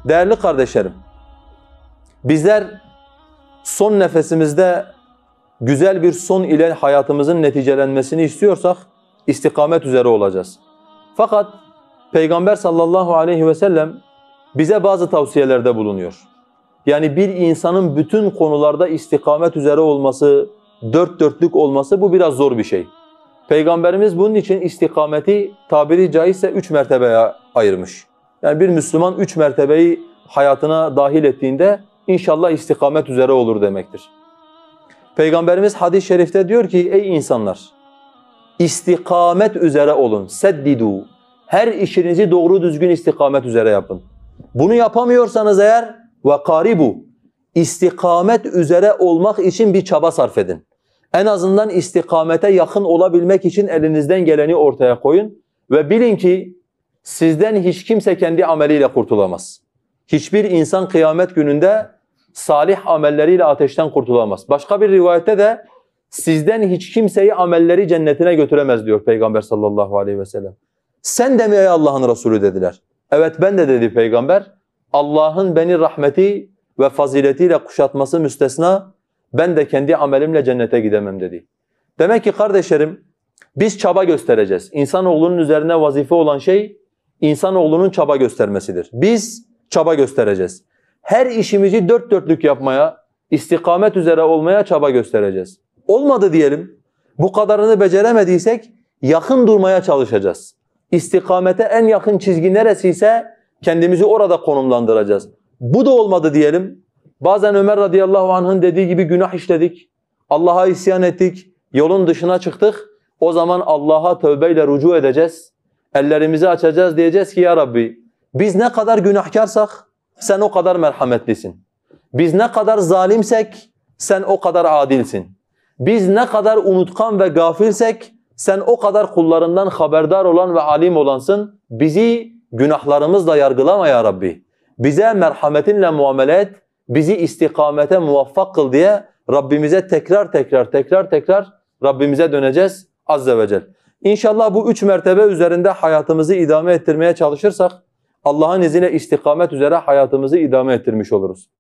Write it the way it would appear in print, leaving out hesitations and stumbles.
Değerli kardeşlerim, bizler son nefesimizde güzel bir son ile hayatımızın neticelenmesini istiyorsak istikamet üzere olacağız. Fakat Peygamber sallallahu aleyhi ve sellem bize bazı tavsiyelerde bulunuyor. Yani bir insanın bütün konularda istikamet üzere olması, dört dörtlük olması bu biraz zor bir şey. Peygamberimiz bunun için istikameti tabiri caizse 3 mertebeye ayırmış. Yani bir Müslüman 3 mertebeyi hayatına dahil ettiğinde inşallah istikamet üzere olur demektir. Peygamberimiz hadis-i şerifte diyor ki ey insanlar istikamet üzere olun. Seddidu. Her işinizi doğru düzgün istikamet üzere yapın. Bunu yapamıyorsanız eğer ve karibu. İstikamet üzere olmak için bir çaba sarf edin. En azından istikamete yakın olabilmek için elinizden geleni ortaya koyun ve bilin ki sizden hiç kimse kendi ameliyle kurtulamaz. Hiçbir insan kıyamet gününde salih amelleriyle ateşten kurtulamaz. Başka bir rivayette de sizden hiç kimseyi amelleri cennetine götüremez diyor Peygamber sallallahu aleyhi ve sellem. Sen de mi ey Allah'ın Resulü dediler. Evet ben de dedi Peygamber. Allah'ın beni rahmeti ve faziletiyle kuşatması müstesna, ben de kendi amelimle cennete gidemem dedi. Demek ki kardeşlerim biz çaba göstereceğiz. İnsanoğlunun üzerine vazife olan şey insanoğlunun çaba göstermesidir. Biz çaba göstereceğiz. Her işimizi dört dörtlük yapmaya, istikamet üzere olmaya çaba göstereceğiz. Olmadı diyelim, bu kadarını beceremediysek yakın durmaya çalışacağız. İstikamete en yakın çizgi neresiyse kendimizi orada konumlandıracağız. Bu da olmadı diyelim, bazen Ömer radıyallahu anh'ın dediği gibi günah işledik, Allah'a isyan ettik, yolun dışına çıktık. O zaman Allah'a tövbeyle rücu edeceğiz, ellerimizi açacağız, diyeceğiz ki ya Rabbi biz ne kadar günahkarsak sen o kadar merhametlisin. Biz ne kadar zalimsek sen o kadar adilsin. Biz ne kadar unutkan ve gafilsek sen o kadar kullarından haberdar olan ve alim olansın. Bizi günahlarımızla yargılama ya Rabbi. Bize merhametinle muamele et. Bizi istikamete muvaffak kıl diye Rabbimize tekrar Rabbimize döneceğiz azze ve celle. İnşallah bu 3 mertebe üzerinde hayatımızı idame ettirmeye çalışırsak Allah'ın izniyle istikamet üzere hayatımızı idame ettirmiş oluruz.